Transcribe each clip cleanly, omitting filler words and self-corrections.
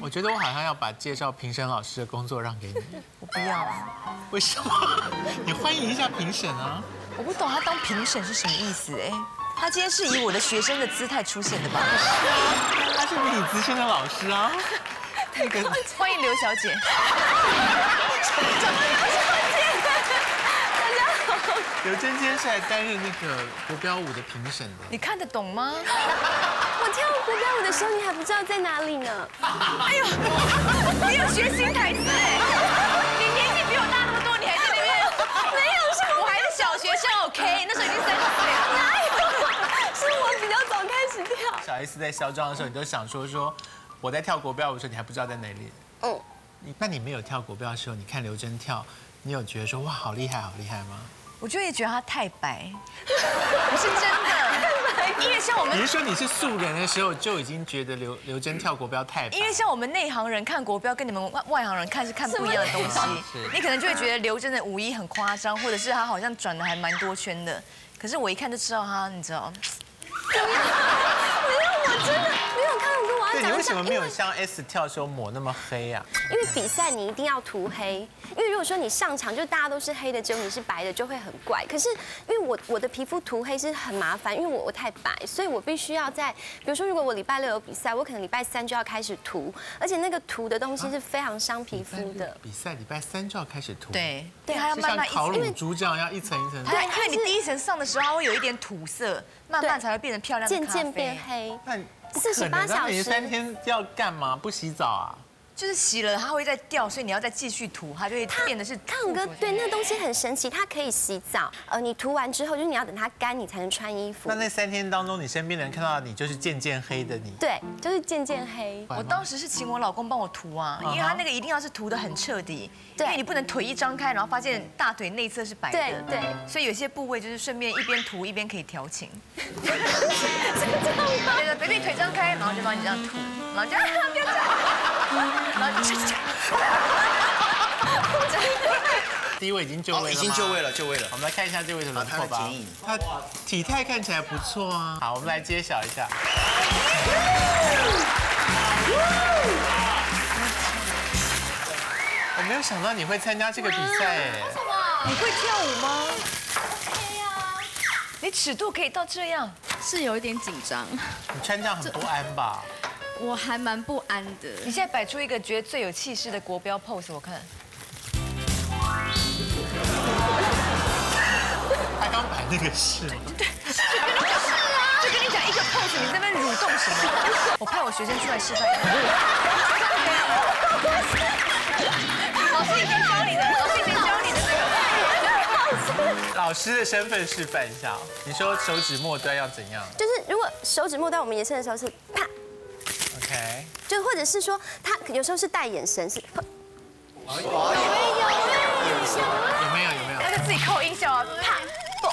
我觉得我好像要把介绍评审老师的工作让给你。 我不要， 为什么？你欢迎一下评审啊！ 我不懂他当评审是什么意思哎。他今天是以我的学生的姿态出现的吧？ 他是比你资深的老师啊。那个， 欢迎刘小姐。 刘真今天是来担任那个国标舞的评审的。 你看得懂吗？ 我跳国标舞的时候，你还不知道在哪里呢。 哎呦，你有学新台词哎！你年纪比我大那么多，你还在那边？没有，是我还是小学生 OK， 那时候已经30岁了。 哪有？是我比较早开始跳。 小 S 在嚣张的时候，你都想说我在跳国标舞的时候，你还不知道在哪里。 嗯。 那你没有跳国标的时候，你看刘真跳，你有觉得说哇好厉害好厉害吗？ 我就也觉得他太白，不是真的，因为像我们， 你是说你是素人的时候就已经觉得刘真跳国标太白？ 因为像我们内行人看国标，跟你们外行人看是看不一样的东西，你可能就会觉得刘真的舞衣很夸张，或者是他好像转的还蛮多圈的，可是我一看就知道他，你知道。 没有，我真的没有看过。 对，你为什么没有像 S 跳的时候抹那么黑啊？ 因为比赛你一定要涂黑，因为如果说你上场就大家都是黑的，只有你是白的，就会很怪。可是因为我的皮肤涂黑是很麻烦，因为我太白，所以我必须要在，比如说如果我礼拜6有比赛，我可能礼拜3就要开始涂，而且那个涂的东西是非常伤皮肤的。 比赛礼拜3就要开始涂。 对，他要慢慢像烤乳猪这样要一层一层。 因为你第一层上的时候，它会有一点土色，慢慢才会变成漂亮的咖啡。 渐渐变黑。 那 48小时。 你3天要干嘛？不洗澡啊？ 就是洗了，它会再掉，所以你要再继续涂，它就会变得是。 康哥，对，那个东西很神奇，它可以洗澡。你涂完之后，就是你要等它干，你才能穿衣服。 那3天当中，你身边的人看到你就是渐渐黑的你。 对，就是渐渐黑。 我当时是请我老公帮我涂啊，因为他那个一定要是涂得很彻底，因为你不能腿一张开，然后发现大腿内侧是白的。 对。 所以有些部位就是顺便一边涂一边可以调情。 是这样吗？ 对，baby 腿张开，然后就帮你这样涂，然后就不要这样，然后就。 第一位已经就位了吗？ 已经就位了，就位了。 我们来看一下这位的轮廓吧。他体态看起来不错啊。好，我们来揭晓一下。我没有想到你会参加这个比赛哎。 为什么？你会跳舞吗？会呀。你尺度可以到这样？ 是有一点紧张。 你穿这样很不安吧？ 我还蛮不安的。 你现在摆出一个觉得最有气势的国标 pose， 我看。 他刚摆那个是吗？ 对，就跟你讲一个 pose， 你在那边蠕动什么？我派我学生出来示范一下。老师以前教你的， 老师的身份示范一下。你说手指末端要怎样？ 就是如果手指末端我们延伸的时候是啪。 OK。 就或者是说他有时候是带眼神是。 有没有？ 他就自己扣音效啊，啪，不，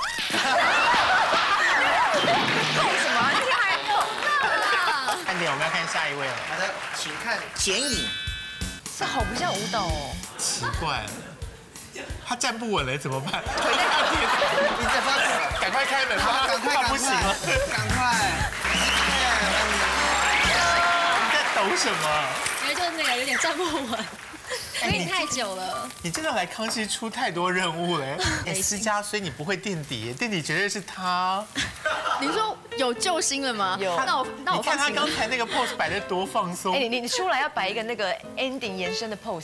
扣什么？那天还扣。 看点，我们要看下一位了。 好的，请看剪影。 这好不像舞蹈哦。 奇怪了，他站不稳了，怎么办？ 腿在你在发抖， 赶快开门吧！ 赶快， 不行了， 赶快！ 你在抖什么？ 因为就是那个有点站不稳。所以太久了。 你真的来康熙出太多任务了。私家，所以你不会垫底，垫底绝对是他。 你说有救星了吗？ 有。 那我你看他刚才那个 pose 摆得多放松。 哎，你出来要摆一个那个 ending 延伸的 pose。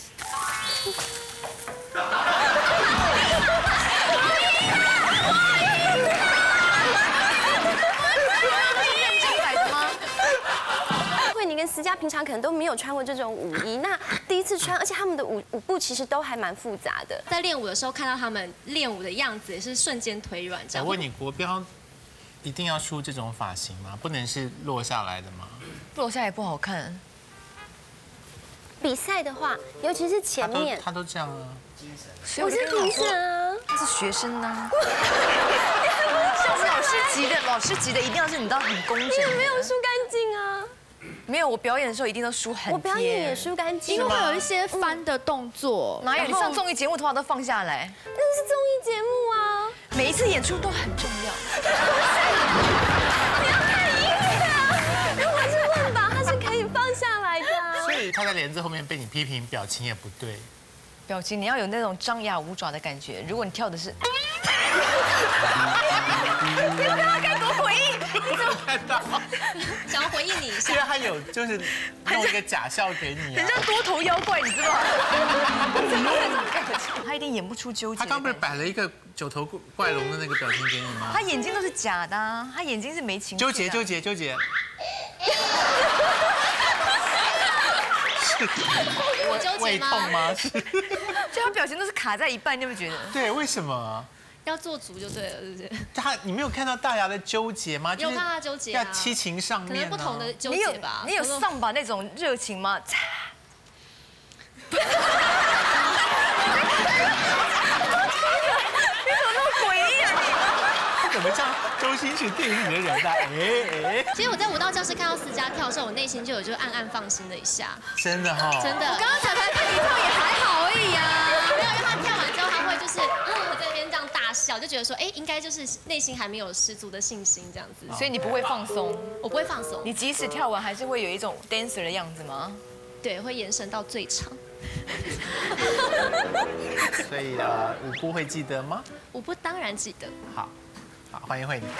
你跟思佳平常可能都没有穿过这种舞衣，那第一次穿，而且他们的舞步其实都还蛮复杂的。 在练舞的时候看到他们练舞的样子，也是瞬间腿软这样。 我问你，国标一定要梳这种发型吗？不能是落下来的吗？ 落下来不好看。 比赛的话，尤其是前面， 他都这样啊。 我是评审啊， 他是学生呢。像是老师级的，一定要是你知道很工整。 你有没有梳干净啊？ 没有，我表演的时候一定都梳很贴。 我表演也梳干净， 因为会有一些翻的动作。 哪有？你上综艺节目头发都放下来。 那是综艺节目啊， 每一次演出都很重要。 你要看衣服啊！如果是问吧，它是可以放下来的。 所以他他在帘子后面被你批评，表情也不对。 表情你要有那种张牙舞爪的感觉。如果你跳的是，你有看他该多诡异？ 你怎么看到？ 想要回应你一因为下， 他有就是弄一个假笑给你啊。 很像多头妖怪，你知道吗？他一定演不出纠结。 他刚不是摆了一个九头怪龙的那个表情给你吗？ 他眼睛都是假的啊，他眼睛是没情绪。 纠结纠结纠结。 我纠结胃痛吗？ 吗？是。 就他表情都是卡在一半，你有没有觉得？ 对，为什么？ 要做足就对了，是不是？ 你没有看到大牙的纠结吗？ 有看他纠结啊要七情上面。 可能不同的纠你有结吧。 你有上把那种热情吗？你怎么那么诡异啊你怎么像周星驰电影里的人啊？ 其实我在舞蹈教室看到思佳跳的时候，我内心就有就暗暗放心了一下。 真的哈。 真的。 我刚刚才看你跳也还好而已呀。 没有，因为他跳完之后，他会就是在那边这样大笑，就觉得说，哎，应该就是内心还没有十足的信心这样子。 所以你不会放松， 我不会放松， 你即使跳完还是会有一种 dancer 的样子吗？ 对，会延伸到最长。 所以舞步会记得吗？ 我不当然记得。 好，好，欢迎慧妮。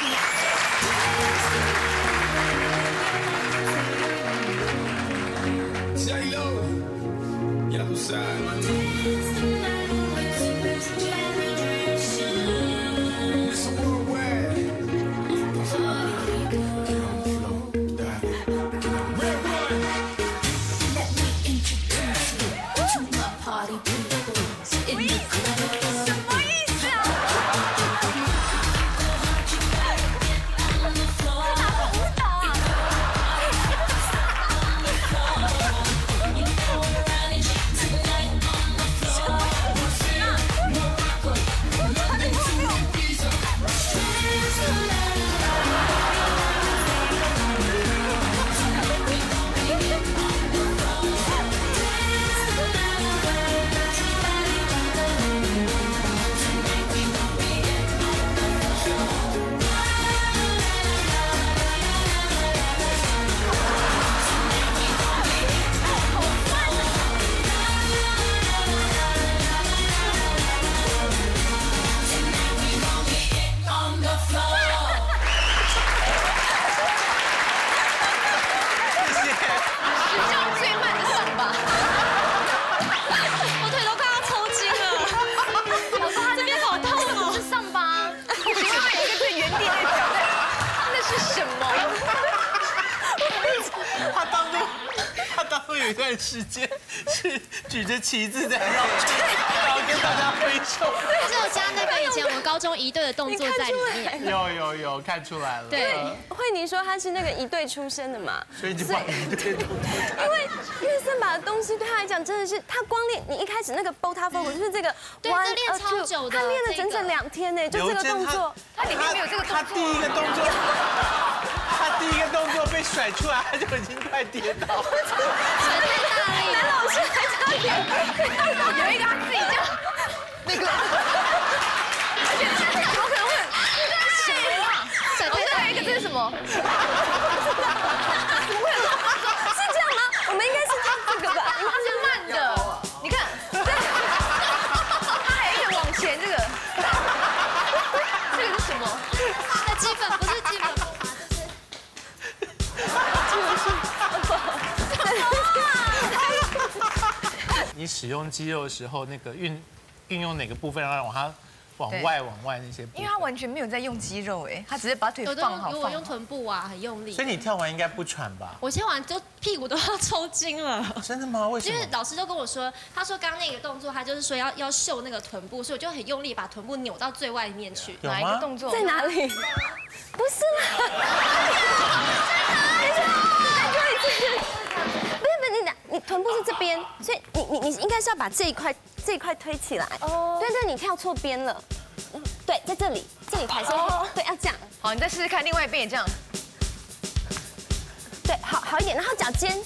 有一段时间是举着旗子在绕圈，然后跟大家挥手。 只有加那个以前我们高中一队的动作在里面。 有看出来了。 对， 慧妮说她是那个一队出身的嘛， 所以你就把一队都。 因为森巴的东西对她来讲真的是，她光练你一开始那个 Bota Fogo 就是这个， 对，这练超久的， 她练了整整2天呢，就这个动作。 她里面没有这个动作。 她第一个动作。他第一个动作被甩出来，他就已经快跌倒了。 甩太大力， 男老师还差点。 有一个他自己这样，那个，而且这样有可能会什么啊？甩太大一个这是什么？怎么会是这样吗？我们应该是这个吧？ 它是慢的，你看，它还有一个往前这个，这个是什么？ 那基本不是基本。 你使用肌肉的时候，那个运用哪个部分让它往外那些部分？ 因为他完全没有在用肌肉哎，他只是把腿放好。 我用臀部啊，很用力。 所以你跳完应该不喘吧？ 我跳完就屁股都要抽筋了。 真的吗？为什么？ 因为老师就跟我说，他说刚刚那个动作，他就是说要秀那个臀部，所以我就很用力把臀部扭到最外面去。 哪一个动作？ 在哪里？不是啦。你臀部是这边，所以你应该是要把这一块推起来。哦。对，你跳错边了。对，在这里才是。对，要这样。 好，你再试试看，另外一边也这样。 对，好一点，然后脚尖。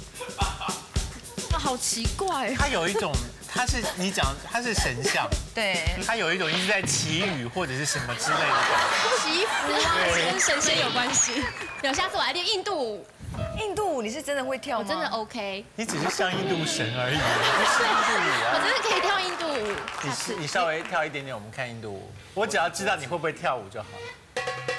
好奇怪。 他有一种，你讲他是神像。 对。 他有一种一直在祈雨或者是什么之类的。 祈福啊，跟神仙有关系。有，下次我来练印度舞。 印度舞你是真的会跳吗？ 我真的 OK， 你只是像印度神而已。 我真的可以跳印度舞。 你稍微跳一点点，我们看印度舞。 我只要知道你会不会跳舞就好。